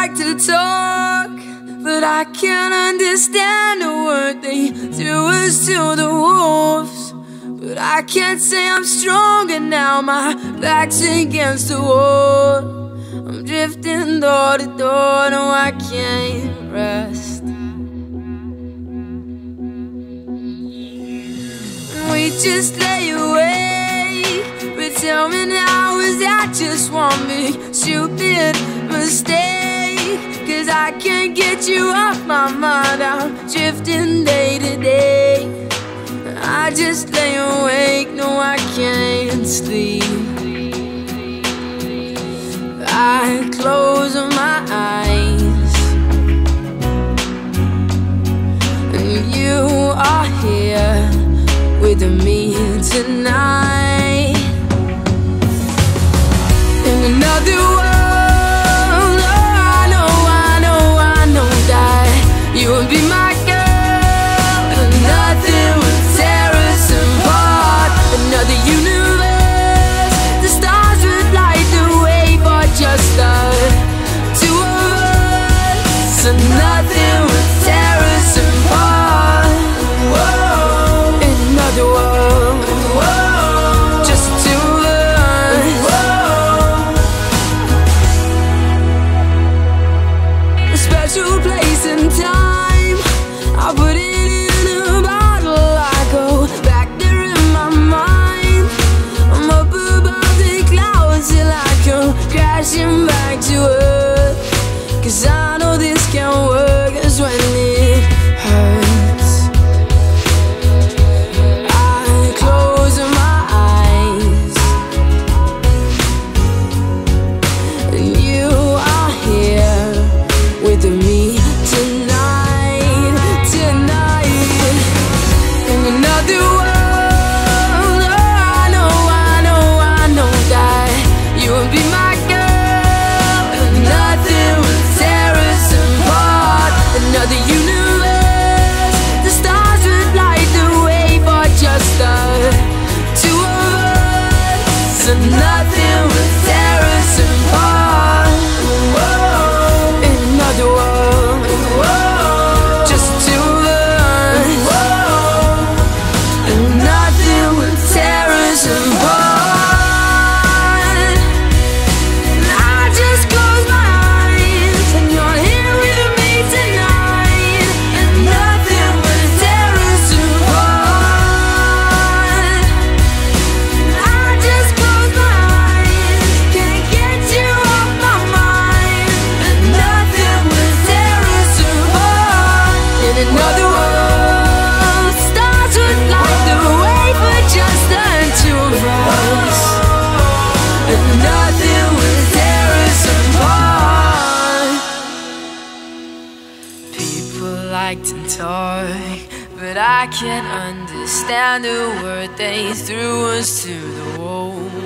like to talk, but I can't understand a word. They threw us to the wolves, but I can't say I'm stronger now. My back's against the wall. I'm drifting door to door, no I can't rest. We just lay awake, but tell me now, is that just one big stupid mistake? Cause I can't get you off my mind. I'm drifting day to day. I just lay awake, no I can't sleep. I close my eyes, and you are here with me tonight. In another world, oh, I know that you would be my girl, and nothing would tear us apart. Another universe, the stars would light the way for just the two of us, and nothing would tear us apart. Whoa, in another world, whoa, just the two of us. Whoa, a special place and time, I put it in a bottle. I go back there in my mind. I'm up above the clouds till I come crashing back to earth. Cause I know this can't work, cause when it hurts, I close my eyes, and you are here with me tonight, tonight. In another world, oh, I know that you would be my girl, and nothing would tear us apart. Another universe, the stars would light the way for just the two of us, and nothing would tear us apart. Whoa, in another world, whoa, just the two of us, whoa, and nothing would tear us apart. I just close my eyes, and you're here with me tonight, and nothing would tear us apart. I just close my eyes, can't get you off my mind, and nothing would tear us apart. In another world, stars would light the way for just the two of us, and nothing would tear us apart. People like to talk, but I can't understand a word. They threw us to the wall.